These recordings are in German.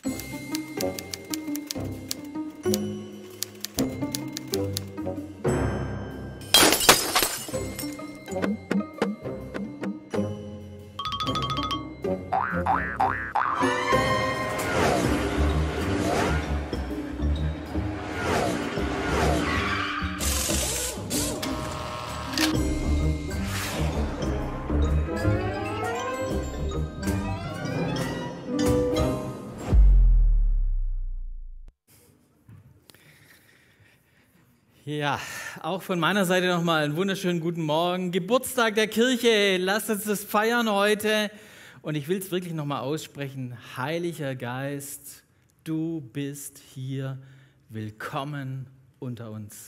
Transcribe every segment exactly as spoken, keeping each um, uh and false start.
Ja, auch von meiner Seite nochmal einen wunderschönen guten Morgen. Geburtstag der Kirche, lasst uns das feiern heute. Und ich will es wirklich nochmal aussprechen. Heiliger Geist, du bist hier willkommen unter uns.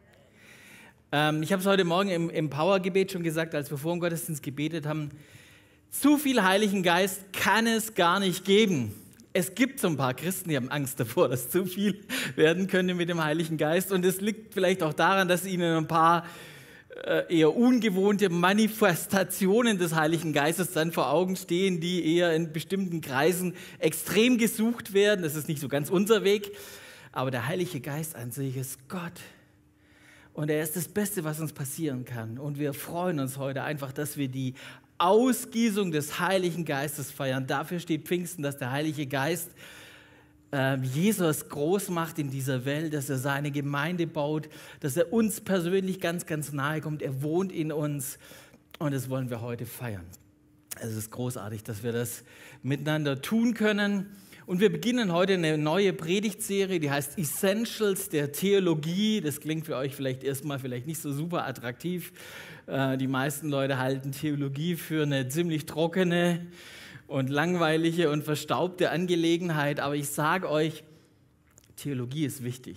Ähm, ich habe es heute Morgen im, im Powergebet schon gesagt, als wir vor dem Gottesdienst gebetet haben. Zu viel Heiligen Geist kann es gar nicht geben. Es gibt so ein paar Christen, die haben Angst davor, dass zu viel werden könnte mit dem Heiligen Geist. Und es liegt vielleicht auch daran, dass ihnen ein paar äh, eher ungewohnte Manifestationen des Heiligen Geistes dann vor Augen stehen, die eher in bestimmten Kreisen extrem gesucht werden. Das ist nicht so ganz unser Weg. Aber der Heilige Geist an sich ist Gott. Und er ist das Beste, was uns passieren kann. Und wir freuen uns heute einfach, dass wir die Ausgießung des Heiligen Geistes feiern. Dafür steht Pfingsten, dass der Heilige Geist äh, Jesus groß macht in dieser Welt, dass er seine Gemeinde baut, dass er uns persönlich ganz, ganz nahe kommt. Er wohnt in uns und das wollen wir heute feiern. Es ist großartig, dass wir das miteinander tun können. Und wir beginnen heute eine neue Predigtserie, die heißt Essentials der Theologie. Das klingt für euch vielleicht erstmal vielleicht nicht so super attraktiv. Die meisten Leute halten Theologie für eine ziemlich trockene und langweilige und verstaubte Angelegenheit. Aber ich sage euch, Theologie ist wichtig.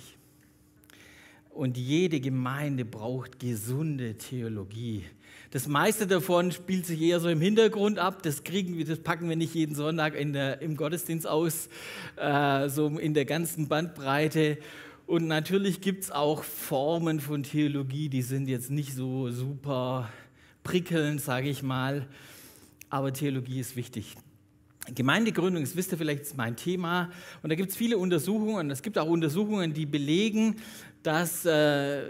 Und jede Gemeinde braucht gesunde Theologie. Das meiste davon spielt sich eher so im Hintergrund ab. Das kriegen wir, das packen wir nicht jeden Sonntag in der, im Gottesdienst aus, äh, so in der ganzen Bandbreite. Und natürlich gibt es auch Formen von Theologie, die sind jetzt nicht so super prickelnd, sage ich mal. Aber Theologie ist wichtig. Gemeindegründung, das wisst ihr vielleicht, ist mein Thema. Und da gibt es viele Untersuchungen. Es gibt auch Untersuchungen, die belegen, dass äh,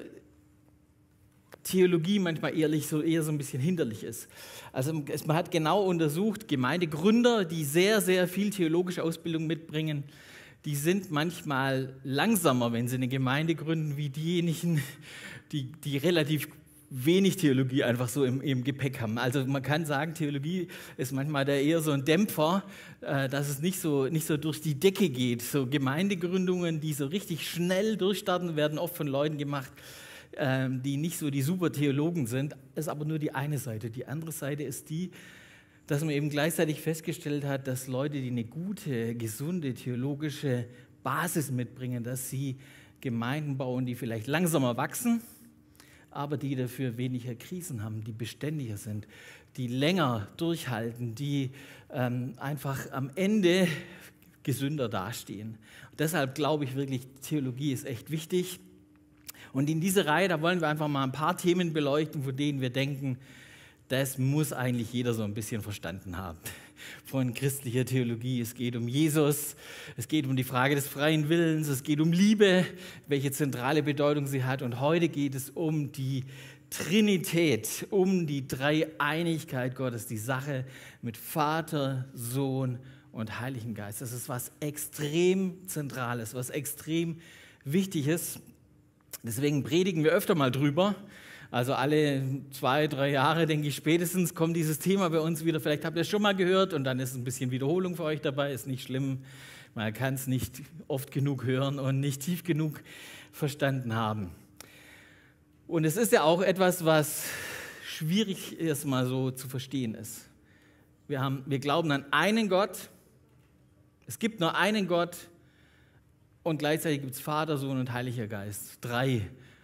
Theologie manchmal ehrlich so, eher so ein bisschen hinderlich ist. Also es, man hat genau untersucht, Gemeindegründer, die sehr, sehr viel theologische Ausbildung mitbringen, die sind manchmal langsamer, wenn sie eine Gemeinde gründen, wie diejenigen, die, die relativ wenig Theologie einfach so im, im Gepäck haben. Also man kann sagen, Theologie ist manchmal da eher so ein Dämpfer, äh, dass es nicht so, nicht so durch die Decke geht. So Gemeindegründungen, die so richtig schnell durchstarten, werden oft von Leuten gemacht, äh, die nicht so die super Theologen sind. Das ist aber nur die eine Seite. Die andere Seite ist die, dass man eben gleichzeitig festgestellt hat, dass Leute, die eine gute, gesunde theologische Basis mitbringen, dass sie Gemeinden bauen, die vielleicht langsamer wachsen, aber die dafür weniger Krisen haben, die beständiger sind, die länger durchhalten, die ähm, einfach am Ende gesünder dastehen. Und deshalb glaube ich wirklich, Theologie ist echt wichtig. Und in dieser Reihe, da wollen wir einfach mal ein paar Themen beleuchten, von denen wir denken, das muss eigentlich jeder so ein bisschen verstanden haben von christlicher Theologie. Es geht um Jesus, es geht um die Frage des freien Willens, es geht um Liebe, welche zentrale Bedeutung sie hat. Und heute geht es um die Trinität, um die Dreieinigkeit Gottes, die Sache mit Vater, Sohn und Heiligem Geist. Das ist was extrem Zentrales, was extrem Wichtiges. Deswegen predigen wir öfter mal drüber. Also alle zwei, drei Jahre, denke ich, spätestens kommt dieses Thema bei uns wieder. Vielleicht habt ihr es schon mal gehört und dann ist ein bisschen Wiederholung für euch dabei. Ist nicht schlimm. Man kann es nicht oft genug hören und nicht tief genug verstanden haben. Und es ist ja auch etwas, was schwierig erstmal so zu verstehen ist. Wir haben, wir glauben an einen Gott. Es gibt nur einen Gott und gleichzeitig gibt es Vater, Sohn und Heiliger Geist. Drei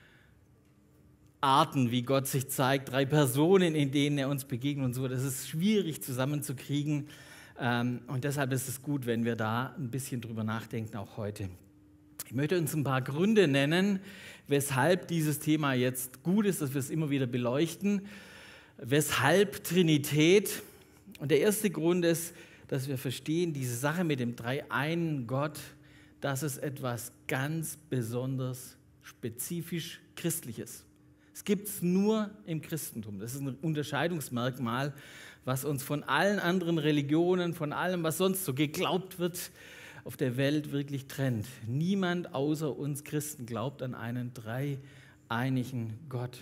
Arten, wie Gott sich zeigt, drei Personen, in denen er uns begegnet und so. Das ist schwierig zusammenzukriegen und deshalb ist es gut, wenn wir da ein bisschen drüber nachdenken, auch heute. Ich möchte uns ein paar Gründe nennen, weshalb dieses Thema jetzt gut ist, dass wir es immer wieder beleuchten. Weshalb Trinität? Und der erste Grund ist, dass wir verstehen, diese Sache mit dem dreieinen Gott, das ist etwas ganz besonders spezifisch Christliches. Es gibt es nur im Christentum. Das ist ein Unterscheidungsmerkmal, was uns von allen anderen Religionen, von allem, was sonst so geglaubt wird, auf der Welt wirklich trennt. Niemand außer uns Christen glaubt an einen dreieinigen Gott.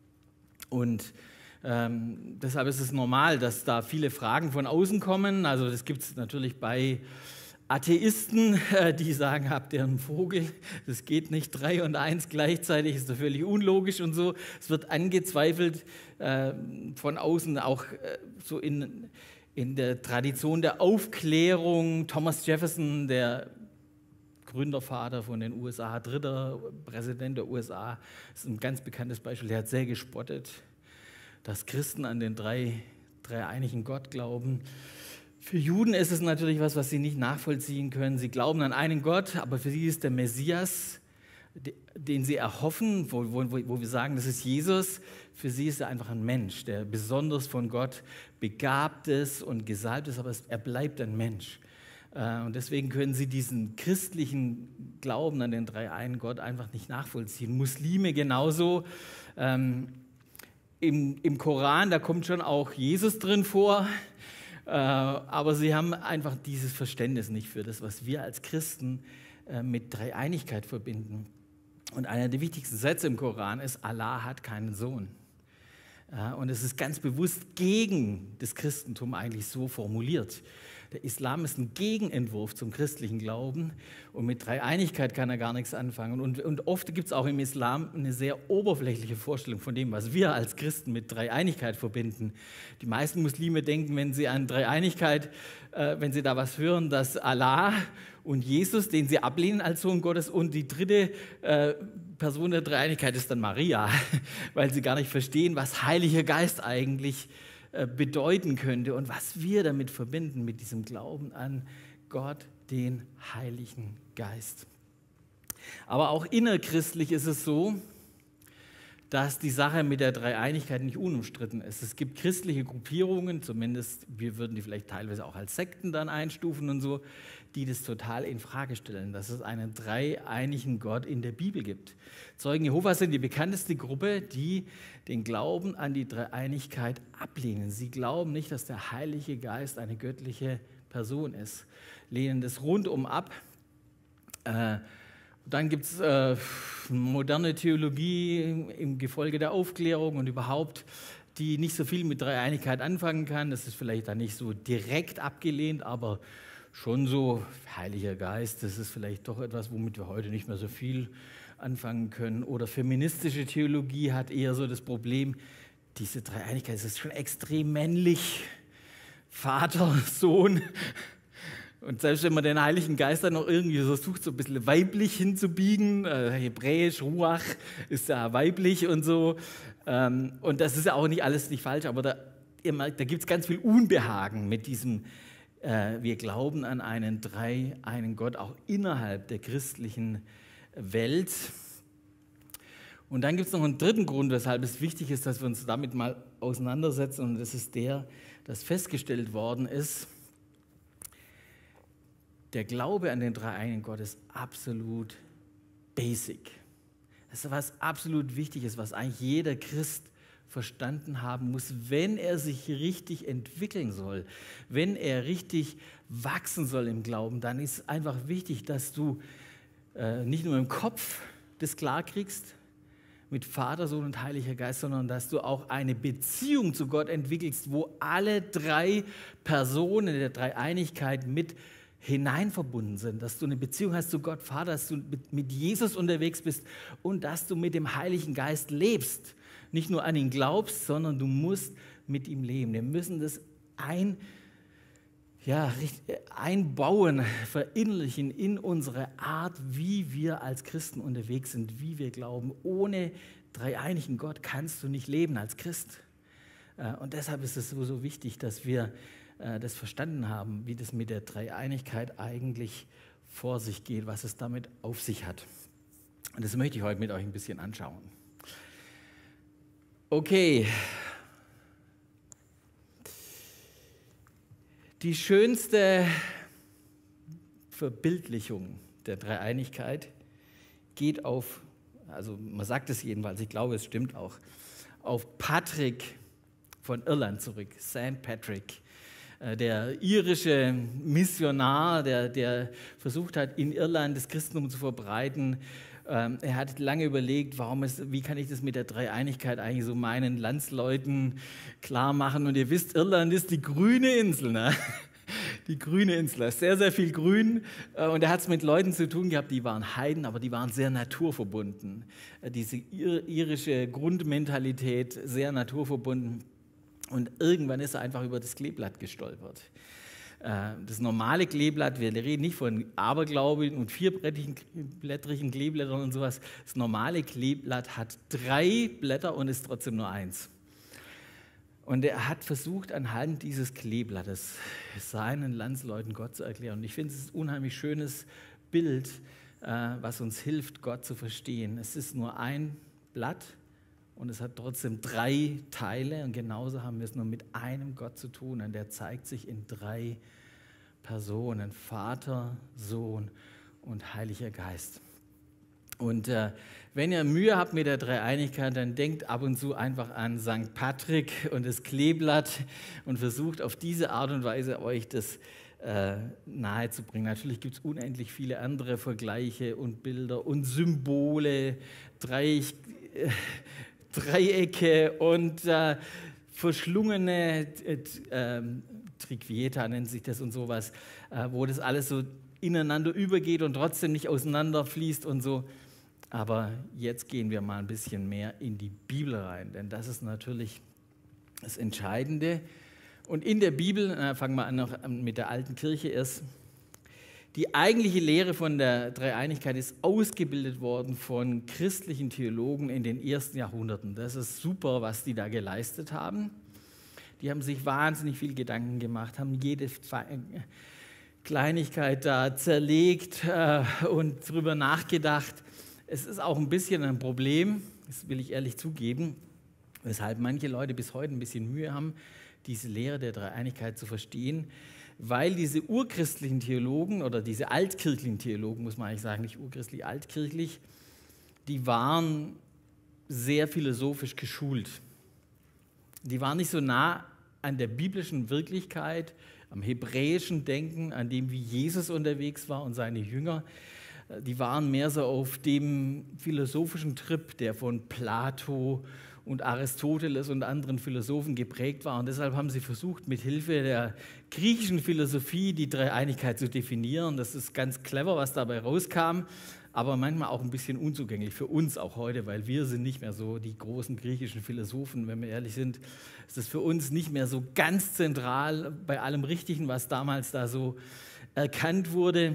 Und ähm, deshalb ist es normal, dass da viele Fragen von außen kommen. Also das gibt es natürlich bei Atheisten, die sagen, habt ihr einen Vogel? Das geht nicht, drei und eins gleichzeitig, ist doch völlig unlogisch und so. Es wird angezweifelt äh, von außen, auch äh, so in, in der Tradition der Aufklärung. Thomas Jefferson, der Gründervater von den U S A, dritter Präsident der U S A, ist ein ganz bekanntes Beispiel. Der hat sehr gespottet, dass Christen an den drei, dreieinigen Gott glauben. Für Juden ist es natürlich was, was sie nicht nachvollziehen können. Sie glauben an einen Gott, aber für sie ist der Messias, den sie erhoffen, wo, wo, wo wir sagen, das ist Jesus, für sie ist er einfach ein Mensch, der besonders von Gott begabt ist und gesalbt ist, aber er bleibt ein Mensch. Und deswegen können sie diesen christlichen Glauben an den dreieinen Gott einfach nicht nachvollziehen. Muslime genauso. Ähm, im, im Koran, da kommt schon auch Jesus drin vor, äh, aber sie haben einfach dieses Verständnis nicht für das, was wir als Christen äh, mit Dreieinigkeit verbinden. Und einer der wichtigsten Sätze im Koran ist, Allah hat keinen Sohn. Äh, und es ist ganz bewusst gegen das Christentum eigentlich so formuliert. Der Islam ist ein Gegenentwurf zum christlichen Glauben und mit Dreieinigkeit kann er gar nichts anfangen. Und, und oft gibt es auch im Islam eine sehr oberflächliche Vorstellung von dem, was wir als Christen mit Dreieinigkeit verbinden. Die meisten Muslime denken, wenn sie an Dreieinigkeit, äh, wenn sie da was hören, dass Allah und Jesus, den sie ablehnen als Sohn Gottes, und die dritte äh, Person der Dreieinigkeit ist dann Maria, weil sie gar nicht verstehen, was Heiliger Geist eigentlich bedeuten könnte und was wir damit verbinden, mit diesem Glauben an Gott, den Heiligen Geist. Aber auch innerchristlich ist es so, dass die Sache mit der Dreieinigkeit nicht unumstritten ist. Es gibt christliche Gruppierungen, zumindest wir würden die vielleicht teilweise auch als Sekten dann einstufen und so, die das total in Frage stellen, dass es einen dreieinigen Gott in der Bibel gibt. Zeugen Jehovas sind die bekannteste Gruppe, die den Glauben an die Dreieinigkeit ablehnen. Sie glauben nicht, dass der Heilige Geist eine göttliche Person ist, lehnen das rundum ab. Äh, Dann gibt es äh, moderne Theologie im Gefolge der Aufklärung und überhaupt, die nicht so viel mit Dreieinigkeit anfangen kann. Das ist vielleicht dann nicht so direkt abgelehnt, aber schon so Heiliger Geist, das ist vielleicht doch etwas, womit wir heute nicht mehr so viel anfangen können. Oder feministische Theologie hat eher so das Problem, diese Dreieinigkeit, das ist schon extrem männlich, Vater, Sohn. Und selbst wenn man den Heiligen Geist dann noch irgendwie so sucht, so ein bisschen weiblich hinzubiegen, äh, hebräisch, Ruach ist ja weiblich und so. Ähm, und das ist ja auch nicht alles nicht falsch, aber da, ihr merkt, da gibt es ganz viel Unbehagen mit diesem, äh, wir glauben an einen dreieinen Gott, auch innerhalb der christlichen Welt. Und dann gibt es noch einen dritten Grund, weshalb es wichtig ist, dass wir uns damit mal auseinandersetzen. Und das ist der, dass festgestellt worden ist, der Glaube an den dreieinigen Gott ist absolut basic. Das ist was absolut Wichtiges, was eigentlich jeder Christ verstanden haben muss, wenn er sich richtig entwickeln soll, wenn er richtig wachsen soll im Glauben, dann ist einfach wichtig, dass du äh, nicht nur im Kopf das klar kriegst, mit Vater, Sohn und Heiliger Geist, sondern dass du auch eine Beziehung zu Gott entwickelst, wo alle drei Personen der Dreieinigkeit mit hinein verbunden sind, dass du eine Beziehung hast zu Gott, Vater, dass du mit Jesus unterwegs bist und dass du mit dem Heiligen Geist lebst. Nicht nur an ihn glaubst, sondern du musst mit ihm leben. Wir müssen das ein, ja, einbauen, verinnerlichen in unsere Art, wie wir als Christen unterwegs sind, wie wir glauben. Ohne dreieinigen Gott kannst du nicht leben als Christ. Und deshalb ist es so, so wichtig, dass wir das verstanden haben, wie das mit der Dreieinigkeit eigentlich vor sich geht, was es damit auf sich hat. Und das möchte ich heute mit euch ein bisschen anschauen. Okay. Die schönste Verbildlichung der Dreieinigkeit geht auf, also man sagt es jedenfalls, ich glaube, es stimmt auch, auf Patrick von Irland zurück, Sankt Patrick, der irische Missionar, der, der versucht hat, in Irland das Christentum zu verbreiten. Er hat lange überlegt, warum es, wie kann ich das mit der Dreieinigkeit eigentlich so meinen Landsleuten klar machen. Und ihr wisst, Irland ist die grüne Insel, ne? Die grüne Insel, da ist sehr, sehr viel Grün. Und er hat es mit Leuten zu tun gehabt, die waren Heiden, aber die waren sehr naturverbunden. Diese irische Grundmentalität, sehr naturverbunden. Und irgendwann ist er einfach über das Kleeblatt gestolpert. Das normale Kleeblatt, wir reden nicht von abergläubigen und vierblättrigen Kleeblättern und sowas. Das normale Kleeblatt hat drei Blätter und ist trotzdem nur eins. Und er hat versucht, anhand dieses Kleeblattes seinen Landsleuten Gott zu erklären. Und ich finde, es ist ein unheimlich schönes Bild, was uns hilft, Gott zu verstehen. Es ist nur ein Blatt und es hat trotzdem drei Teile. Und genauso haben wir es nur mit einem Gott zu tun. Und der zeigt sich in drei Personen: Vater, Sohn und Heiliger Geist. Und äh, wenn ihr Mühe habt mit der Dreieinigkeit, dann denkt ab und zu einfach an Sankt Patrick und das Kleeblatt und versucht auf diese Art und Weise euch das äh, nahezubringen. Natürlich gibt es unendlich viele andere Vergleiche und Bilder und Symbole, Drei, äh, Dreiecke und äh, verschlungene äh, äh, Triquieta nennt sich das und sowas, äh, wo das alles so ineinander übergeht und trotzdem nicht auseinanderfließt und so. Aber jetzt gehen wir mal ein bisschen mehr in die Bibel rein, denn das ist natürlich das Entscheidende. Und in der Bibel, äh, fangen wir an noch mit der alten Kirche erst, die eigentliche Lehre von der Dreieinigkeit ist ausgebildet worden von christlichen Theologen in den ersten Jahrhunderten. Das ist super, was die da geleistet haben. Die haben sich wahnsinnig viel Gedanken gemacht, haben jede Kleinigkeit da zerlegt äh, und drüber nachgedacht. Es ist auch ein bisschen ein Problem, das will ich ehrlich zugeben, weshalb manche Leute bis heute ein bisschen Mühe haben, diese Lehre der Dreieinigkeit zu verstehen, weil diese urchristlichen Theologen oder diese altkirchlichen Theologen, muss man eigentlich sagen, nicht urchristlich, altkirchlich, die waren sehr philosophisch geschult. Die waren nicht so nah an der biblischen Wirklichkeit, am hebräischen Denken, an dem, wie Jesus unterwegs war und seine Jünger. Die waren mehr so auf dem philosophischen Trip, der von Plato und Aristoteles und anderen Philosophen geprägt war. Und deshalb haben sie versucht, mit Hilfe der griechischen Philosophie die Dreieinigkeit zu definieren. Das ist ganz clever, was dabei rauskam, aber manchmal auch ein bisschen unzugänglich für uns auch heute, weil wir sind nicht mehr so die großen griechischen Philosophen, wenn wir ehrlich sind. Es ist für uns nicht mehr so ganz zentral bei allem Richtigen, was damals da so erkannt wurde.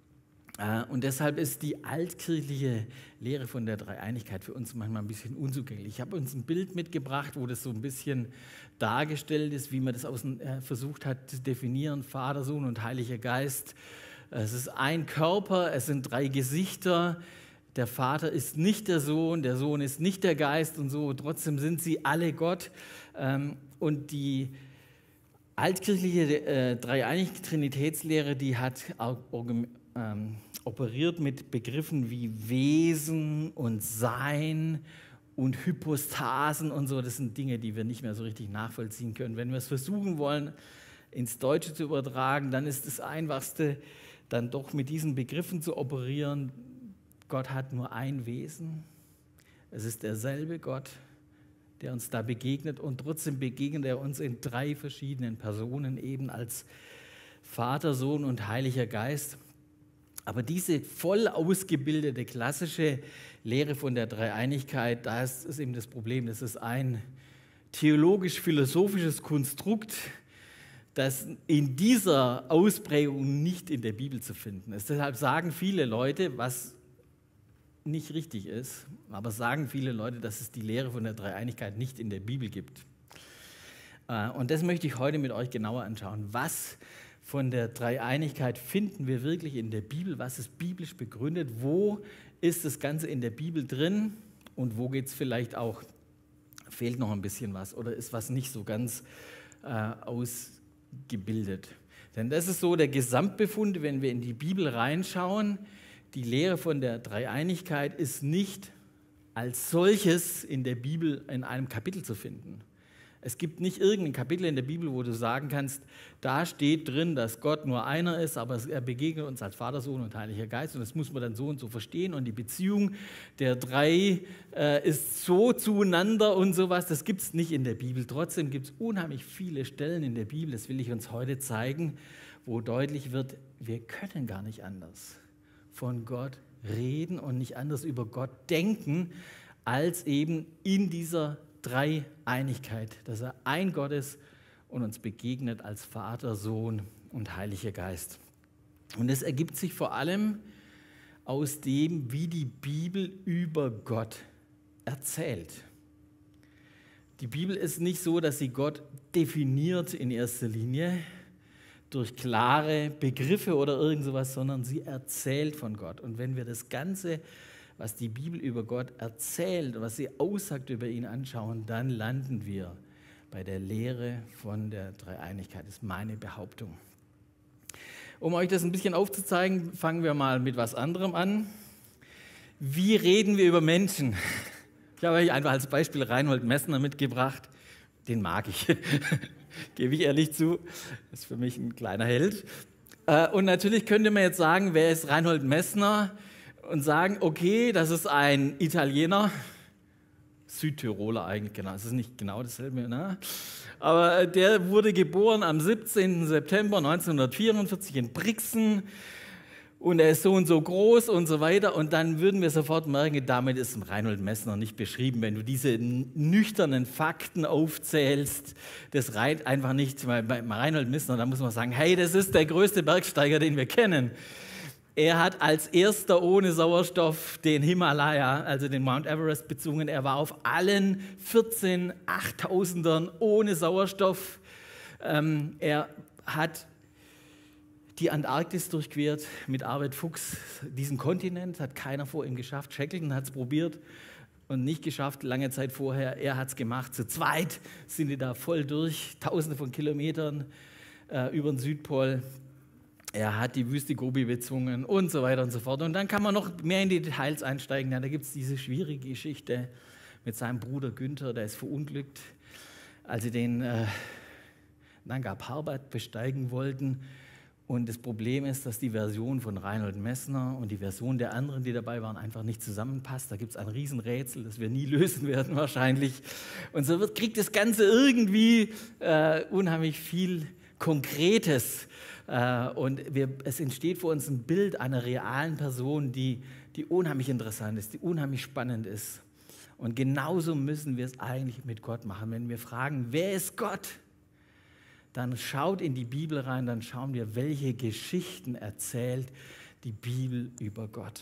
Und deshalb ist die altkirchliche Lehre von der Dreieinigkeit für uns manchmal ein bisschen unzugänglich. Ich habe uns ein Bild mitgebracht, wo das so ein bisschen dargestellt ist, wie man das außen, äh, versucht hat zu definieren: Vater, Sohn und Heiliger Geist. Es ist ein Körper, es sind drei Gesichter. Der Vater ist nicht der Sohn, der Sohn ist nicht der Geist und so. Trotzdem sind sie alle Gott. Ähm, und die altkirchliche äh, Dreieinig-Trinitätslehre, die hat auch ähm, operiert mit Begriffen wie Wesen und Sein und Hypostasen und so. Das sind Dinge, die wir nicht mehr so richtig nachvollziehen können. Wenn wir es versuchen wollen, ins Deutsche zu übertragen, dann ist das Einfachste, dann doch mit diesen Begriffen zu operieren. Gott hat nur ein Wesen. Es ist derselbe Gott, der uns da begegnet, und trotzdem begegnet er uns in drei verschiedenen Personen, eben als Vater, Sohn und Heiliger Geist. Aber diese voll ausgebildete klassische Lehre von der Dreieinigkeit, da ist, ist eben das Problem, das ist ein theologisch-philosophisches Konstrukt, das in dieser Ausprägung nicht in der Bibel zu finden ist. Deshalb sagen viele Leute, was nicht richtig ist, aber sagen viele Leute, dass es die Lehre von der Dreieinigkeit nicht in der Bibel gibt. Und das möchte ich heute mit euch genauer anschauen. Was von der Dreieinigkeit finden wir wirklich in der Bibel? Was ist biblisch begründet? Wo ist das Ganze in der Bibel drin? Und wo geht es vielleicht auch, fehlt noch ein bisschen was oder ist was nicht so ganz äh, ausgebildet? Denn das ist so der Gesamtbefund, wenn wir in die Bibel reinschauen. Die Lehre von der Dreieinigkeit ist nicht als solches in der Bibel in einem Kapitel zu finden. Es gibt nicht irgendein Kapitel in der Bibel, wo du sagen kannst, da steht drin, dass Gott nur einer ist, aber er begegnet uns als Vater, Sohn und Heiliger Geist und das muss man dann so und so verstehen und die Beziehung der drei äh, ist so zueinander und sowas, das gibt es nicht in der Bibel. Trotzdem gibt es unheimlich viele Stellen in der Bibel, das will ich uns heute zeigen, wo deutlich wird, wir können gar nicht anders von Gott reden und nicht anders über Gott denken, als eben in dieser Dreieinigkeit, dass er ein Gott ist und uns begegnet als Vater, Sohn und Heiliger Geist. Und es ergibt sich vor allem aus dem, wie die Bibel über Gott erzählt. Die Bibel ist nicht so, dass sie Gott definiert in erster Linie durch klare Begriffe oder irgend sowas, sondern sie erzählt von Gott. Und wenn wir das Ganze, was die Bibel über Gott erzählt, was sie aussagt über ihn anschauen, dann landen wir bei der Lehre von der Dreieinigkeit. Das ist meine Behauptung. Um euch das ein bisschen aufzuzeigen, fangen wir mal mit was anderem an. Wie reden wir über Menschen? Ich habe euch einfach als Beispiel Reinhold Messner mitgebracht. Den mag ich, gebe ich ehrlich zu. Das ist für mich ein kleiner Held. Und natürlich könnte man jetzt sagen, wer ist Reinhold Messner? Und sagen, okay, das ist ein Italiener, Südtiroler eigentlich, genau, es ist nicht genau dasselbe, ne? Aber der wurde geboren am siebzehnten September neunzehnhundertvierundvierzig in Brixen und er ist so und so groß und so weiter und dann würden wir sofort merken, damit ist Reinhold Messner nicht beschrieben, wenn du diese nüchternen Fakten aufzählst, das reicht einfach nicht, weil bei Reinhold Messner, da muss man sagen, hey, das ist der größte Bergsteiger, den wir kennen. Er hat als erster ohne Sauerstoff den Himalaya, also den Mount Everest, bezwungen. Er war auf allen vierzehn Achttausendern ohne Sauerstoff. Ähm, er hat die Antarktis durchquert mit Arvid Fuchs. Diesen Kontinent hat keiner vor ihm geschafft. Shackleton hat es probiert und nicht geschafft, lange Zeit vorher. Er hat es gemacht. Zu zweit sind die da voll durch, tausende von Kilometern äh, über den Südpol. Er hat die Wüste Gobi bezwungen und so weiter und so fort. Und dann kann man noch mehr in die Details einsteigen. Ja, da gibt es diese schwierige Geschichte mit seinem Bruder Günther, der ist verunglückt, als sie den äh, Nanga Parbat besteigen wollten. Und das Problem ist, dass die Version von Reinhold Messner und die Version der anderen, die dabei waren, einfach nicht zusammenpasst. Da gibt es ein Riesenrätsel, das wir nie lösen werden wahrscheinlich. Und so wird, kriegt das Ganze irgendwie äh, unheimlich viel Konkretes. Und wir, es entsteht vor uns ein Bild einer realen Person, die, die unheimlich interessant ist, die unheimlich spannend ist. Und genauso müssen wir es eigentlich mit Gott machen. Wenn wir fragen, wer ist Gott? Dann schaut in die Bibel rein, dann schauen wir, welche Geschichten erzählt die Bibel über Gott.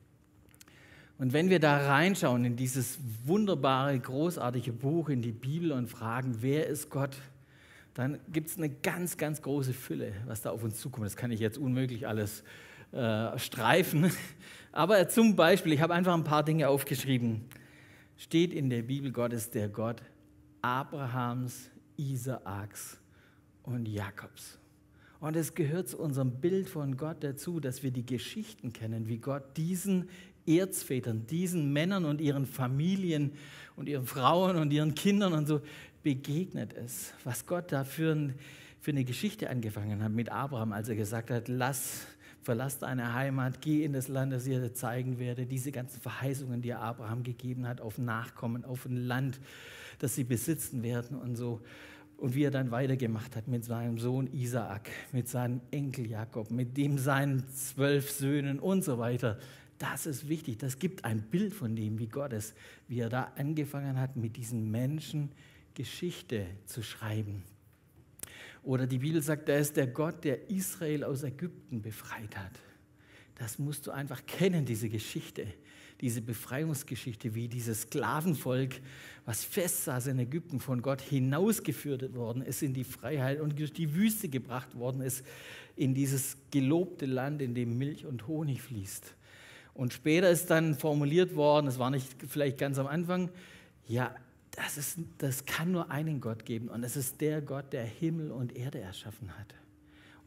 Und wenn wir da reinschauen in dieses wunderbare, großartige Buch, in die Bibel und fragen, wer ist Gott? Dann gibt es eine ganz, ganz große Fülle, was da auf uns zukommt. Das kann ich jetzt unmöglich alles äh, streifen. Aber zum Beispiel, ich habe einfach ein paar Dinge aufgeschrieben. Steht in der Bibel, Gott ist der Gott Abrahams, Isaaks und Jakobs. Und es gehört zu unserem Bild von Gott dazu, dass wir die Geschichten kennen, wie Gott diesen Erzvätern, diesen Männern und ihren Familien und ihren Frauen und ihren Kindern und so begegnet ist, was Gott da für, ein, für eine Geschichte angefangen hat mit Abraham, als er gesagt hat, lass, verlass deine Heimat, geh in das Land, das ich dir zeigen werde, diese ganzen Verheißungen, die er Abraham gegeben hat, auf Nachkommen, auf ein Land, das sie besitzen werden und so. Und wie er dann weitergemacht hat mit seinem Sohn Isaak, mit seinem Enkel Jakob, mit dem seinen zwölf Söhnen und so weiter. Das ist wichtig, das gibt ein Bild von dem, wie Gott ist, wie er da angefangen hat, mit diesen Menschen Geschichte zu schreiben. Oder die Bibel sagt, er ist der Gott, der Israel aus Ägypten befreit hat. Das musst du einfach kennen, diese Geschichte, diese Befreiungsgeschichte, wie dieses Sklavenvolk, was festsaß in Ägypten, von Gott hinausgeführt worden ist in die Freiheit und durch die Wüste gebracht worden ist, in dieses gelobte Land, in dem Milch und Honig fließt. Und später ist dann formuliert worden, das war nicht vielleicht ganz am Anfang, ja, Das, ist, das kann nur einen Gott geben und es ist der Gott, der Himmel und Erde erschaffen hat.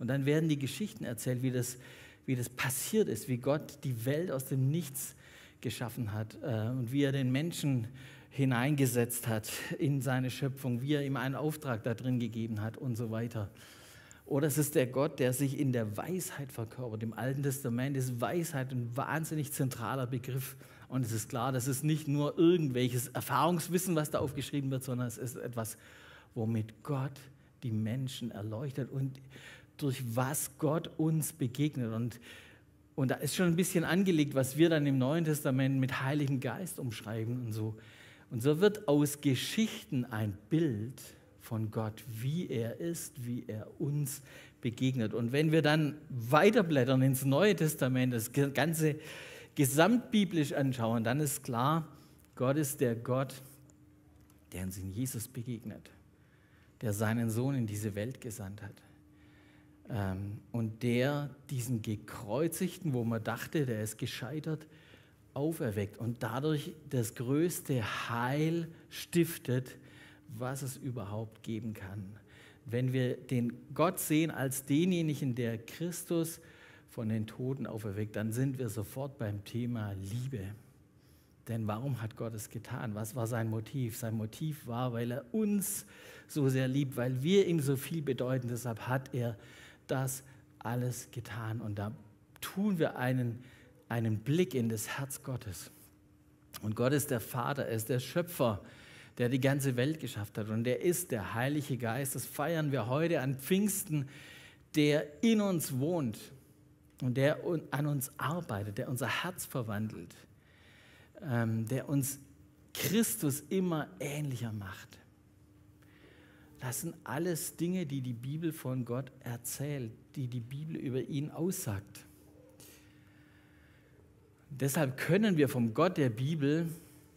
Und dann werden die Geschichten erzählt, wie das, wie das passiert ist, wie Gott die Welt aus dem Nichts geschaffen hat äh, und wie er den Menschen hineingesetzt hat in seine Schöpfung, wie er ihm einen Auftrag da drin gegeben hat und so weiter. Oder es ist der Gott, der sich in der Weisheit verkörpert. Im Alten Testament ist Weisheit ein wahnsinnig zentraler Begriff. Und es ist klar, das ist nicht nur irgendwelches Erfahrungswissen, was da aufgeschrieben wird, sondern es ist etwas, womit Gott die Menschen erleuchtet und durch was Gott uns begegnet. Und, und da ist schon ein bisschen angelegt, was wir dann im Neuen Testament mit Heiligem Geist umschreiben und so. Und so wird aus Geschichten ein Bild von Gott, wie er ist, wie er uns begegnet. Und wenn wir dann weiterblättern ins Neue Testament, das Ganze gesamtbiblisch anschauen, dann ist klar, Gott ist der Gott, der uns in Jesus begegnet, der seinen Sohn in diese Welt gesandt hat. Ähm, und der diesen Gekreuzigten, wo man dachte, der ist gescheitert, auferweckt und dadurch das größte Heil stiftet, was es überhaupt geben kann. Wenn wir den Gott sehen als denjenigen, der Christus von den Toten auferweckt, dann sind wir sofort beim Thema Liebe. Denn warum hat Gott es getan? Was war sein Motiv? Sein Motiv war, weil er uns so sehr liebt, weil wir ihm so viel bedeuten. Deshalb hat er das alles getan. Und da tun wir einen, einen Blick in das Herz Gottes. Und Gott ist der Vater, er ist der Schöpfer, der die ganze Welt geschafft hat. Und er ist der Heilige Geist. Das feiern wir heute an Pfingsten, der in uns wohnt und der an uns arbeitet, der unser Herz verwandelt, ähm, der uns Christus immer ähnlicher macht. Das sind alles Dinge, die die Bibel von Gott erzählt, die die Bibel über ihn aussagt. Deshalb können wir vom Gott der Bibel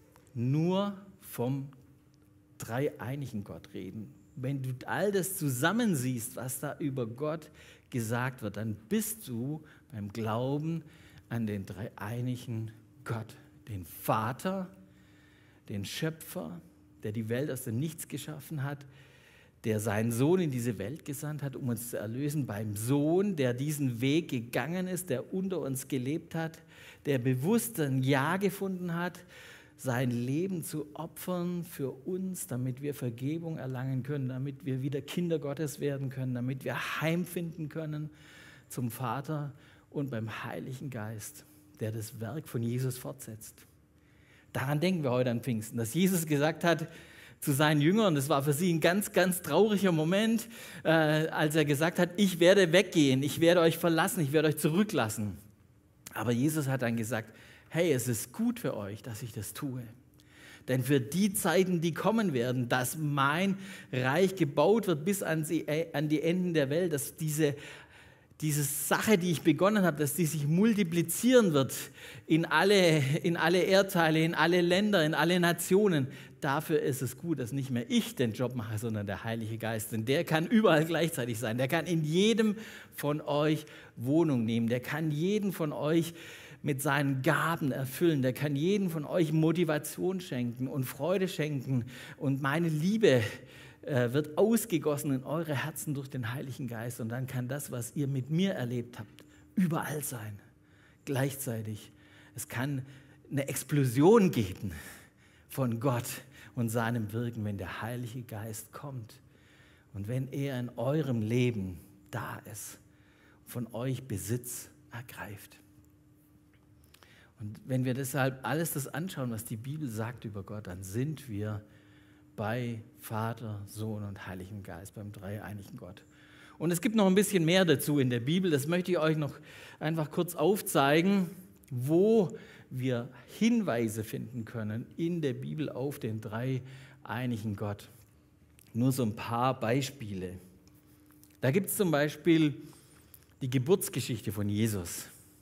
nur vom dreieinigen Gott reden. Wenn du all das zusammensiehst, was da über Gott gesagt wird, dann bist du beim Glauben an den dreieinigen Gott, den Vater, den Schöpfer, der die Welt aus dem Nichts geschaffen hat, der seinen Sohn in diese Welt gesandt hat, um uns zu erlösen, beim Sohn, der diesen Weg gegangen ist, der unter uns gelebt hat, der bewusst ein Ja gefunden hat, sein Leben zu opfern für uns, damit wir Vergebung erlangen können, damit wir wieder Kinder Gottes werden können, damit wir heimfinden können zum Vater und beim Heiligen Geist, der das Werk von Jesus fortsetzt. Daran denken wir heute an Pfingsten, dass Jesus gesagt hat zu seinen Jüngern, das war für sie ein ganz, ganz trauriger Moment, äh, als er gesagt hat, ich werde weggehen, ich werde euch verlassen, ich werde euch zurücklassen. Aber Jesus hat dann gesagt, hey, es ist gut für euch, dass ich das tue. Denn für die Zeiten, die kommen werden, dass mein Reich gebaut wird bis an die, an die Enden der Welt, dass diese, diese Sache, die ich begonnen habe, dass die sich multiplizieren wird in alle, in alle Erdteile, in alle Länder, in alle Nationen. Dafür ist es gut, dass nicht mehr ich den Job mache, sondern der Heilige Geist. Denn der kann überall gleichzeitig sein. Der kann in jedem von euch Wohnung nehmen. Der kann jeden von euch mit seinen Gaben erfüllen. Der kann jedem von euch Motivation schenken und Freude schenken. Und meine Liebe äh, wird ausgegossen in eure Herzen durch den Heiligen Geist. Und dann kann das, was ihr mit mir erlebt habt, überall sein. Gleichzeitig. Es kann eine Explosion geben von Gott und seinem Wirken, wenn der Heilige Geist kommt. Und wenn er in eurem Leben da ist, von euch Besitz ergreift. Und wenn wir deshalb alles das anschauen, was die Bibel sagt über Gott, dann sind wir bei Vater, Sohn und Heiligem Geist, beim dreieinigen Gott. Und es gibt noch ein bisschen mehr dazu in der Bibel, das möchte ich euch noch einfach kurz aufzeigen, wo wir Hinweise finden können in der Bibel auf den dreieinigen Gott. Nur so ein paar Beispiele. Da gibt es zum Beispiel die Geburtsgeschichte von Jesus,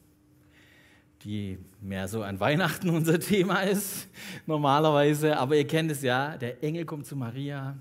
die mehr so an Weihnachten unser Thema ist, normalerweise. Aber ihr kennt es ja, der Engel kommt zu Maria.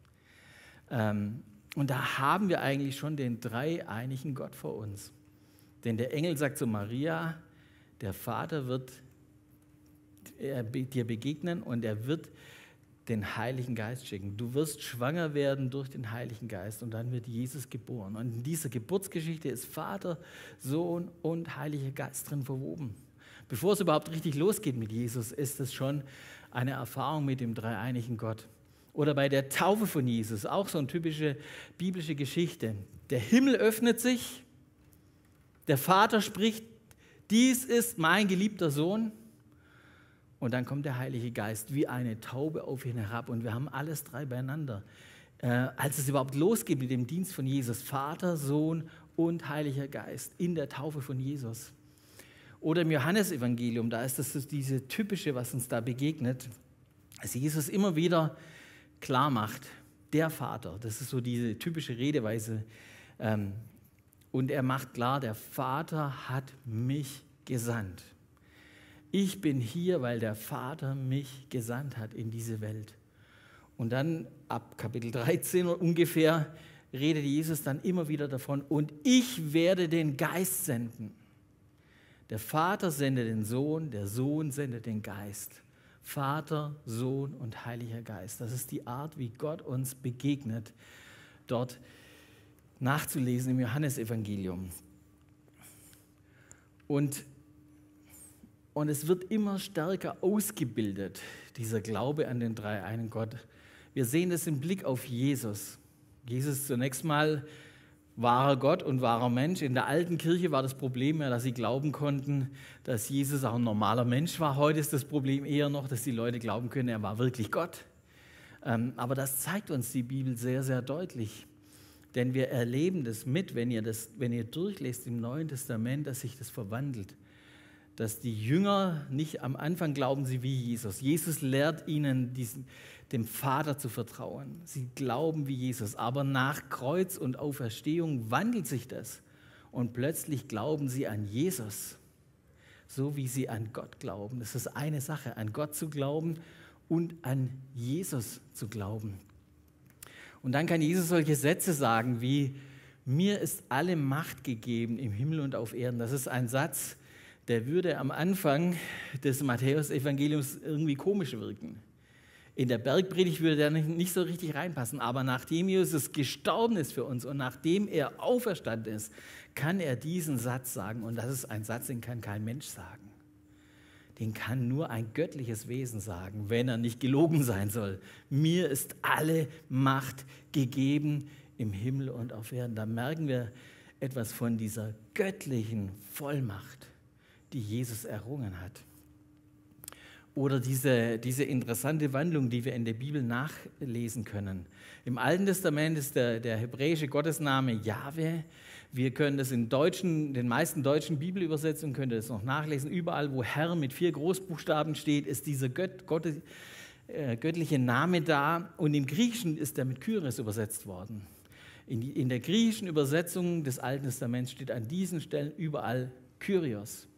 Ähm, und da haben wir eigentlich schon den dreieinigen Gott vor uns. Denn der Engel sagt zu Maria, der Vater wird dir begegnen und er wird den Heiligen Geist schicken. Du wirst schwanger werden durch den Heiligen Geist und dann wird Jesus geboren. Und in dieser Geburtsgeschichte ist Vater, Sohn und Heiliger Geist drin verwoben. Bevor es überhaupt richtig losgeht mit Jesus, ist es schon eine Erfahrung mit dem dreieinigen Gott. Oder bei der Taufe von Jesus, auch so eine typische biblische Geschichte. Der Himmel öffnet sich, der Vater spricht, dies ist mein geliebter Sohn. Und dann kommt der Heilige Geist wie eine Taube auf ihn herab. Und wir haben alles drei beieinander. Äh, als es überhaupt losgeht mit dem Dienst von Jesus, Vater, Sohn und Heiliger Geist in der Taufe von Jesus. Oder im Johannesevangelium, da ist das so diese typische, was uns da begegnet, dass Jesus immer wieder klar macht, der Vater, das ist so diese typische Redeweise. Ähm, und er macht klar, der Vater hat mich gesandt. Ich bin hier, weil der Vater mich gesandt hat in diese Welt. Und dann ab Kapitel dreizehn ungefähr redet Jesus dann immer wieder davon, und ich werde den Geist senden. Der Vater sendet den Sohn, der Sohn sendet den Geist. Vater, Sohn und Heiliger Geist. Das ist die Art, wie Gott uns begegnet, dort nachzulesen im Johannesevangelium. Und Und es wird immer stärker ausgebildet, dieser Glaube an den dreieinen Gott. Wir sehen das im Blick auf Jesus. Jesus zunächst mal wahrer Gott und wahrer Mensch. In der alten Kirche war das Problem ja, dass sie glauben konnten, dass Jesus auch ein normaler Mensch war. Heute ist das Problem eher noch, dass die Leute glauben können, er war wirklich Gott. Aber das zeigt uns die Bibel sehr, sehr deutlich. Denn wir erleben das mit, wenn ihr, das, wenn ihr durchlest im Neuen Testament, dass sich das verwandelt. Dass die Jünger nicht am Anfang glauben sie wie Jesus. Jesus lehrt ihnen, diesen, dem Vater zu vertrauen. Sie glauben wie Jesus. Aber nach Kreuz und Auferstehung wandelt sich das. Und plötzlich glauben sie an Jesus, so wie sie an Gott glauben. Das ist eine Sache, an Gott zu glauben und an Jesus zu glauben. Und dann kann Jesus solche Sätze sagen wie, mir ist alle Macht gegeben im Himmel und auf Erden. Das ist ein Satz, der würde am Anfang des Matthäus-Evangeliums irgendwie komisch wirken. In der Bergpredigt würde der nicht, nicht so richtig reinpassen, aber nachdem Jesus gestorben ist für uns und nachdem er auferstanden ist, kann er diesen Satz sagen. Und das ist ein Satz, den kann kein Mensch sagen. Den kann nur ein göttliches Wesen sagen, wenn er nicht gelogen sein soll. Mir ist alle Macht gegeben im Himmel und auf Erden. Da merken wir etwas von dieser göttlichen Vollmacht, die Jesus errungen hat. Oder diese, diese interessante Wandlung, die wir in der Bibel nachlesen können. Im Alten Testament ist der, der hebräische Gottesname Jahwe. Wir können das in deutschen, den meisten deutschen Bibelübersetzungen, könnt ihr das noch nachlesen. Überall, wo Herr mit vier Großbuchstaben steht, ist dieser Gött, Gott, äh, göttliche Name da. Und im Griechischen ist er mit Kyrios übersetzt worden. In, die, in der griechischen Übersetzung des Alten Testaments steht an diesen Stellen überall Kyrios.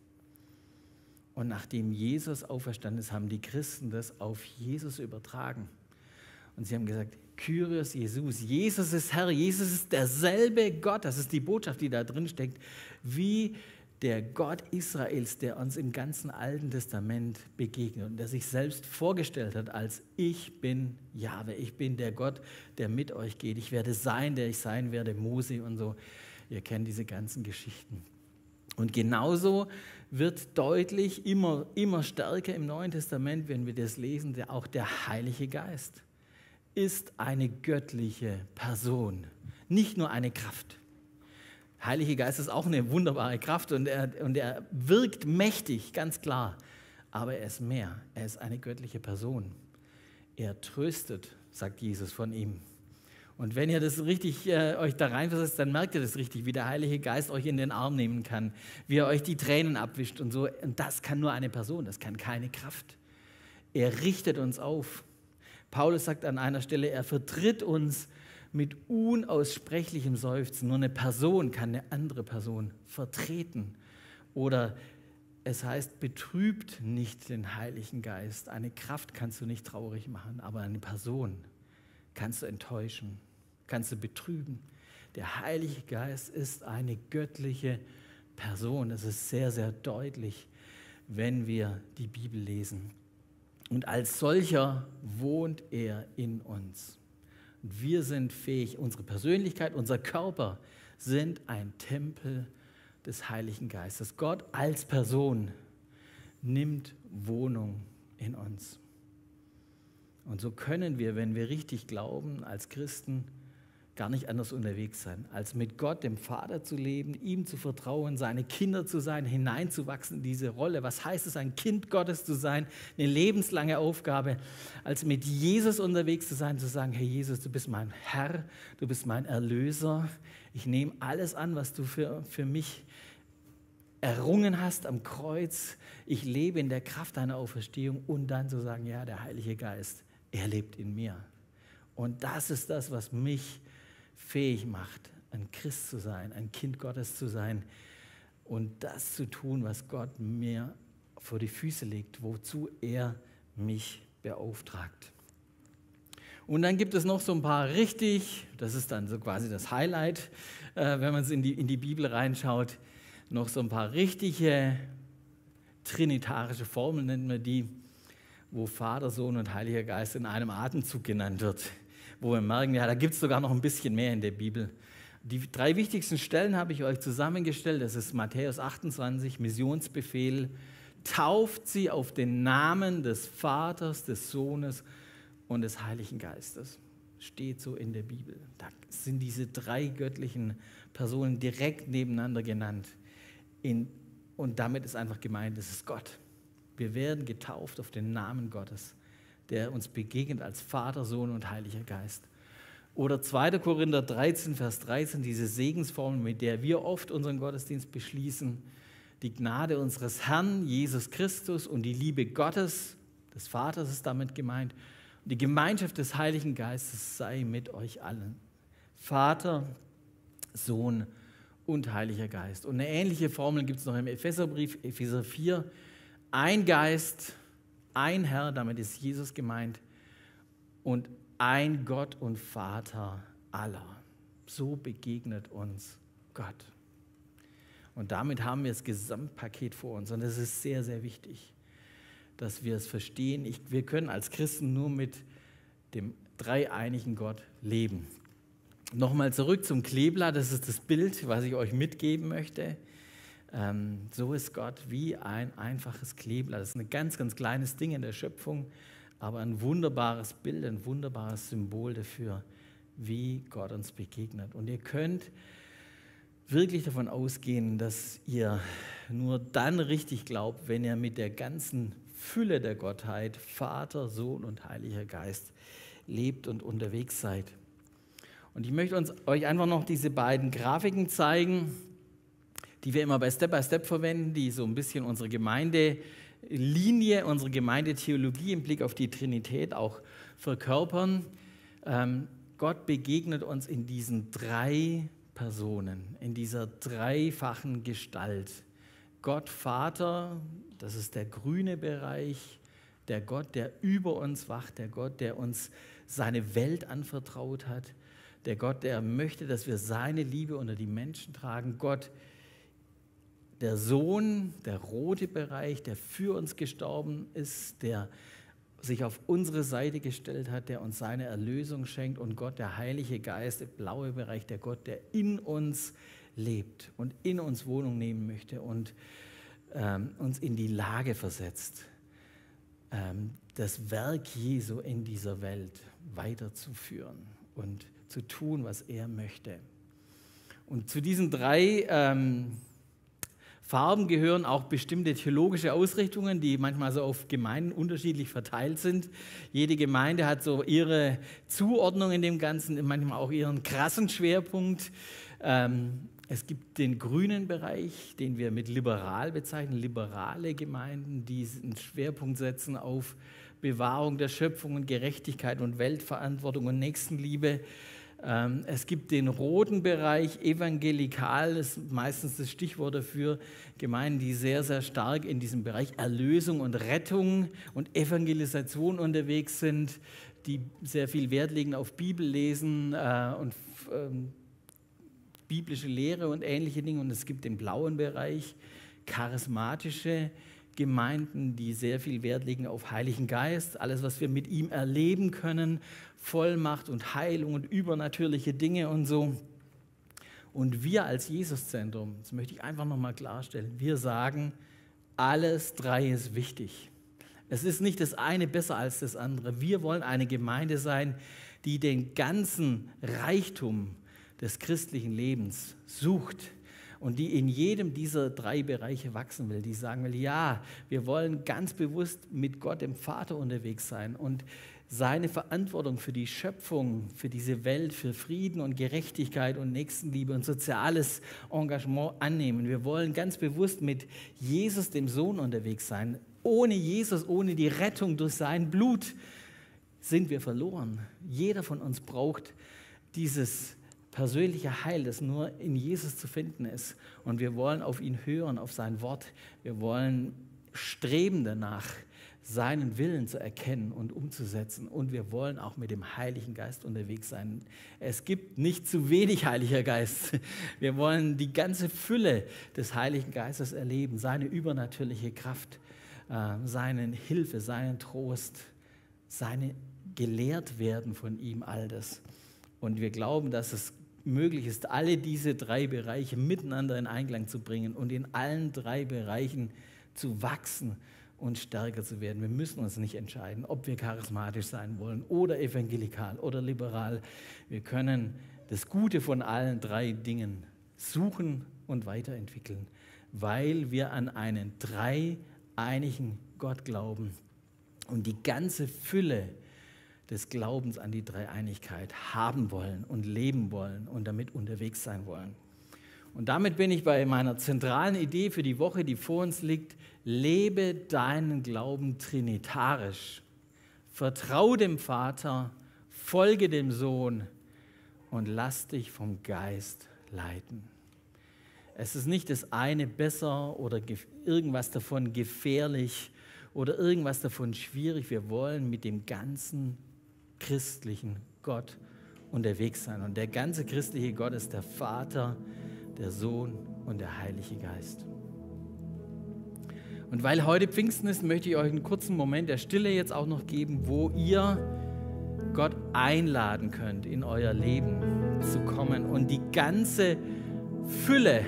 Und nachdem Jesus auferstanden ist, haben die Christen das auf Jesus übertragen. Und sie haben gesagt, Kyrios Jesus, Jesus ist Herr, Jesus ist derselbe Gott, das ist die Botschaft, die da drin steckt, wie der Gott Israels, der uns im ganzen Alten Testament begegnet und der sich selbst vorgestellt hat als ich bin Jahwe, ich bin der Gott, der mit euch geht, ich werde sein, der ich sein werde, Mose und so. Ihr kennt diese ganzen Geschichten. Und genauso wird deutlich, immer, immer stärker im Neuen Testament, wenn wir das lesen, der, auch der Heilige Geist ist eine göttliche Person, nicht nur eine Kraft. Der Heilige Geist ist auch eine wunderbare Kraft und er, und er wirkt mächtig, ganz klar. Aber er ist mehr, er ist eine göttliche Person. Er tröstet, sagt Jesus von ihm. Und wenn ihr das richtig äh, euch da reinversetzt, dann merkt ihr das richtig, wie der Heilige Geist euch in den Arm nehmen kann, wie er euch die Tränen abwischt und so. Und das kann nur eine Person, das kann keine Kraft. Er richtet uns auf. Paulus sagt an einer Stelle, er vertritt uns mit unaussprechlichem Seufzen. Nur eine Person kann eine andere Person vertreten. Oder es heißt, betrübt nicht den Heiligen Geist. Eine Kraft kannst du nicht traurig machen, aber eine Person kannst du enttäuschen, kannst du betrüben. Der Heilige Geist ist eine göttliche Person. Das ist sehr, sehr deutlich, wenn wir die Bibel lesen. Und als solcher wohnt er in uns. Und wir sind fähig, unsere Persönlichkeit, unser Körper sind ein Tempel des Heiligen Geistes. Gott als Person nimmt Wohnung in uns. Und so können wir, wenn wir richtig glauben, als Christen gar nicht anders unterwegs sein, als mit Gott, dem Vater, zu leben, ihm zu vertrauen, seine Kinder zu sein, hineinzuwachsen in diese Rolle. Was heißt es, ein Kind Gottes zu sein? Eine lebenslange Aufgabe, als mit Jesus unterwegs zu sein, zu sagen, Herr Jesus, du bist mein Herr, du bist mein Erlöser. Ich nehme alles an, was du für, für mich errungen hast am Kreuz. Ich lebe in der Kraft deiner Auferstehung und dann zu sagen, ja, der Heilige Geist, er lebt in mir. Und das ist das, was mich fähig macht, ein Christ zu sein, ein Kind Gottes zu sein und das zu tun, was Gott mir vor die Füße legt, wozu er mich beauftragt. Und dann gibt es noch so ein paar richtig, das ist dann so quasi das Highlight, äh, wenn man in die, in die Bibel reinschaut, noch so ein paar richtige trinitarische Formeln, nennt man die, wo Vater, Sohn und Heiliger Geist in einem Atemzug genannt wird. Wo wir merken, ja, da gibt es sogar noch ein bisschen mehr in der Bibel. Die drei wichtigsten Stellen habe ich euch zusammengestellt. Das ist Matthäus achtundzwanzig, Missionsbefehl. Tauft sie auf den Namen des Vaters, des Sohnes und des Heiligen Geistes. Steht so in der Bibel. Da sind diese drei göttlichen Personen direkt nebeneinander genannt. In, und damit ist einfach gemeint, das ist Gott. Wir werden getauft auf den Namen Gottes, der uns begegnet als Vater, Sohn und Heiliger Geist. Oder zweiter Korinther dreizehn, Vers dreizehn, diese Segensformel, mit der wir oft unseren Gottesdienst beschließen. Die Gnade unseres Herrn, Jesus Christus, und die Liebe Gottes, des Vaters ist damit gemeint, und die Gemeinschaft des Heiligen Geistes sei mit euch allen. Vater, Sohn und Heiliger Geist. Und eine ähnliche Formel gibt es noch im Epheserbrief, Epheser vier. Ein Geist, ein Herr, damit ist Jesus gemeint, und ein Gott und Vater aller. So begegnet uns Gott. Und damit haben wir das Gesamtpaket vor uns. Und das ist sehr, sehr wichtig, dass wir es verstehen. Ich, wir können als Christen nur mit dem dreieinigen Gott leben. Nochmal zurück zum Kleeblatt. Das ist das Bild, was ich euch mitgeben möchte. Ähm, so ist Gott wie ein einfaches Kleeblatt. Das ist ein ganz, ganz kleines Ding in der Schöpfung, aber ein wunderbares Bild, ein wunderbares Symbol dafür, wie Gott uns begegnet. Und ihr könnt wirklich davon ausgehen, dass ihr nur dann richtig glaubt, wenn ihr mit der ganzen Fülle der Gottheit, Vater, Sohn und Heiliger Geist, lebt und unterwegs seid. Und ich möchte uns, euch einfach noch diese beiden Grafiken zeigen, die wir immer bei Step by Step verwenden, die so ein bisschen unsere Gemeindelinie, unsere Gemeindetheologie im Blick auf die Trinität auch verkörpern. Ähm, Gott begegnet uns in diesen drei Personen, in dieser dreifachen Gestalt. Gott Vater, das ist der grüne Bereich, der Gott, der über uns wacht, der Gott, der uns seine Welt anvertraut hat, der Gott, der möchte, dass wir seine Liebe unter die Menschen tragen, Gott, der Sohn, der rote Bereich, der für uns gestorben ist, der sich auf unsere Seite gestellt hat, der uns seine Erlösung schenkt, und Gott, der Heilige Geist, der blaue Bereich, der Gott, der in uns lebt und in uns Wohnung nehmen möchte und ähm, uns in die Lage versetzt, ähm, das Werk Jesu in dieser Welt weiterzuführen und zu tun, was er möchte. Und zu diesen drei ähm, Farben gehören auch bestimmte theologische Ausrichtungen, die manchmal so auf Gemeinden unterschiedlich verteilt sind. Jede Gemeinde hat so ihre Zuordnung in dem Ganzen, manchmal auch ihren krassen Schwerpunkt. Ähm, es gibt den grünen Bereich, den wir mit liberal bezeichnen, liberale Gemeinden, die einen Schwerpunkt setzen auf Bewahrung der Schöpfung und Gerechtigkeit und Weltverantwortung und Nächstenliebe. Es gibt den roten Bereich, evangelikal, ist meistens das Stichwort dafür, Gemeinden, die sehr, sehr stark in diesem Bereich Erlösung und Rettung und Evangelisation unterwegs sind, die sehr viel Wert legen auf Bibellesen äh, und ähm, biblische Lehre und ähnliche Dinge. Und es gibt den blauen Bereich, charismatische Gemeinden, die sehr viel Wert legen auf Heiligen Geist, alles, was wir mit ihm erleben können, Vollmacht und Heilung und übernatürliche Dinge und so. Und wir als Jesuszentrum, das möchte ich einfach nochmal klarstellen, wir sagen, alles drei ist wichtig. Es ist nicht das eine besser als das andere. Wir wollen eine Gemeinde sein, die den ganzen Reichtum des christlichen Lebens sucht und die in jedem dieser drei Bereiche wachsen will, die sagen will, ja, wir wollen ganz bewusst mit Gott, dem Vater, unterwegs sein und seine Verantwortung für die Schöpfung, für diese Welt, für Frieden und Gerechtigkeit und Nächstenliebe und soziales Engagement annehmen. Wir wollen ganz bewusst mit Jesus, dem Sohn, unterwegs sein. Ohne Jesus, ohne die Rettung durch sein Blut sind wir verloren. Jeder von uns braucht dieses persönliche Heil, das nur in Jesus zu finden ist. Und wir wollen auf ihn hören, auf sein Wort. Wir wollen streben danach, seinen Willen zu erkennen und umzusetzen. Und wir wollen auch mit dem Heiligen Geist unterwegs sein. Es gibt nicht zu wenig Heiliger Geist. Wir wollen die ganze Fülle des Heiligen Geistes erleben, seine übernatürliche Kraft, seine Hilfe, seinen Trost, seine gelehrt werden von ihm, all das. Und wir glauben, dass es möglich ist, alle diese drei Bereiche miteinander in Einklang zu bringen und in allen drei Bereichen zu wachsen und stärker zu werden. Wir müssen uns nicht entscheiden, ob wir charismatisch sein wollen oder evangelikal oder liberal. Wir können das Gute von allen drei Dingen suchen und weiterentwickeln, weil wir an einen dreieinigen Gott glauben und die ganze Fülle des Glaubens an die Dreieinigkeit haben wollen und leben wollen und damit unterwegs sein wollen. Und damit bin ich bei meiner zentralen Idee für die Woche, die vor uns liegt. Lebe deinen Glauben trinitarisch. Vertraue dem Vater, folge dem Sohn und lass dich vom Geist leiten. Es ist nicht das eine besser oder irgendwas davon gefährlich oder irgendwas davon schwierig. Wir wollen mit dem ganzen christlichen Gott unterwegs sein. Und der ganze christliche Gott ist der Vater, der Sohn und der Heilige Geist. Und weil heute Pfingsten ist, möchte ich euch einen kurzen Moment der Stille jetzt auch noch geben, wo ihr Gott einladen könnt, in euer Leben zu kommen und die ganze Fülle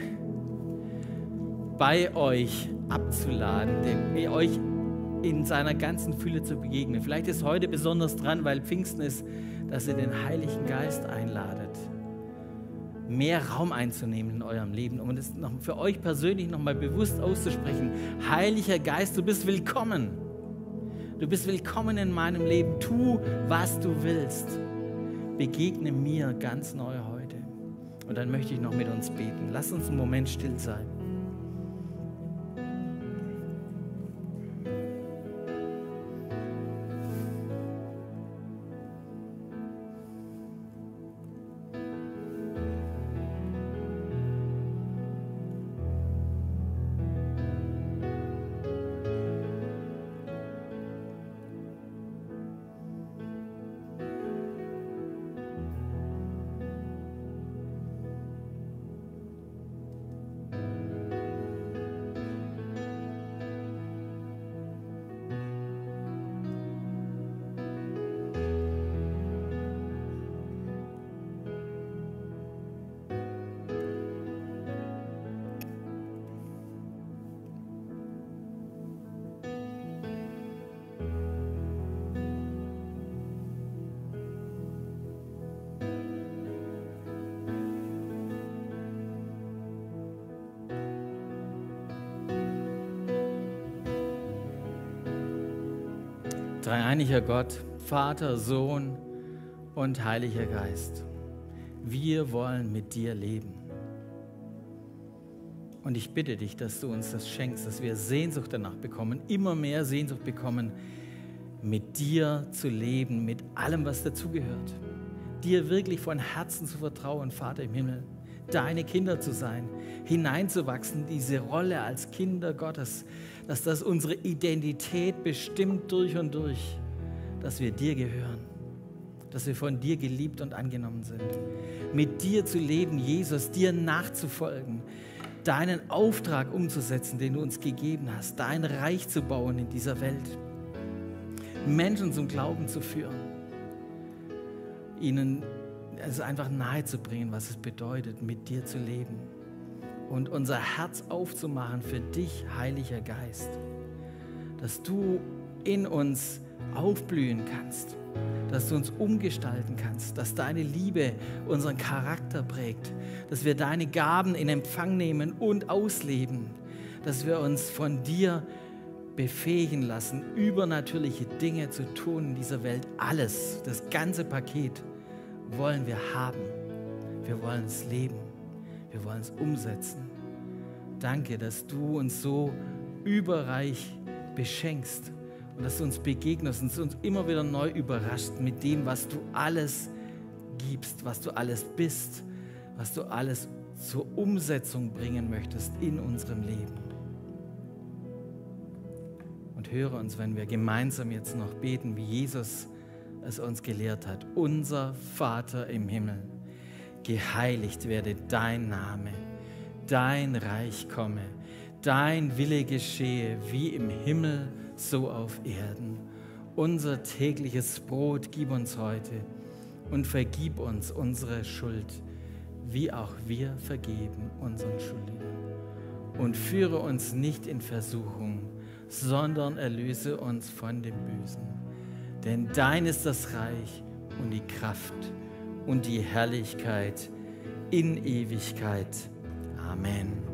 bei euch abzuladen, dem, euch in seiner ganzen Fülle zu begegnen. Vielleicht ist heute besonders dran, weil Pfingsten ist, dass ihr den Heiligen Geist einladet, mehr Raum einzunehmen in eurem Leben, um es noch für euch persönlich nochmal bewusst auszusprechen. Heiliger Geist, du bist willkommen. Du bist willkommen in meinem Leben. Tu, was du willst. Begegne mir ganz neu heute. Und dann möchte ich noch mit uns beten. Lass uns einen Moment still sein. Dreieiniger Gott, Vater, Sohn und Heiliger Geist. Wir wollen mit dir leben. Und ich bitte dich, dass du uns das schenkst, dass wir Sehnsucht danach bekommen, immer mehr Sehnsucht bekommen, mit dir zu leben, mit allem, was dazugehört. Dir wirklich von Herzen zu vertrauen, Vater im Himmel, deine Kinder zu sein, hineinzuwachsen, diese Rolle als Kinder Gottes, dass das unsere Identität bestimmt durch und durch, dass wir dir gehören, dass wir von dir geliebt und angenommen sind. Mit dir zu leben, Jesus, dir nachzufolgen, deinen Auftrag umzusetzen, den du uns gegeben hast, dein Reich zu bauen in dieser Welt, Menschen zum Glauben zu führen, ihnen also einfach nahe zu bringen, was es bedeutet, mit dir zu leben und unser Herz aufzumachen für dich, Heiliger Geist, dass du in uns aufblühen kannst, dass du uns umgestalten kannst, dass deine Liebe unseren Charakter prägt, dass wir deine Gaben in Empfang nehmen und ausleben, dass wir uns von dir befähigen lassen, übernatürliche Dinge zu tun in dieser Welt. Alles, das ganze Paket wollen wir haben. Wir wollen es leben. Wir wollen es umsetzen. Danke, dass du uns so überreich beschenkst und dass du uns begegnest und uns immer wieder neu überrascht mit dem, was du alles gibst, was du alles bist, was du alles zur Umsetzung bringen möchtest in unserem Leben. Und höre uns, wenn wir gemeinsam jetzt noch beten, wie Jesus es uns gelehrt hat. Unser Vater im Himmel, geheiligt werde dein Name, dein Reich komme, dein Wille geschehe, wie im Himmel, so auf Erden. Unser tägliches Brot gib uns heute und vergib uns unsere Schuld, wie auch wir vergeben unseren Schuldigern. Und führe uns nicht in Versuchung, sondern erlöse uns von dem Bösen. Denn dein ist das Reich und die Kraft und die Herrlichkeit in Ewigkeit. Amen.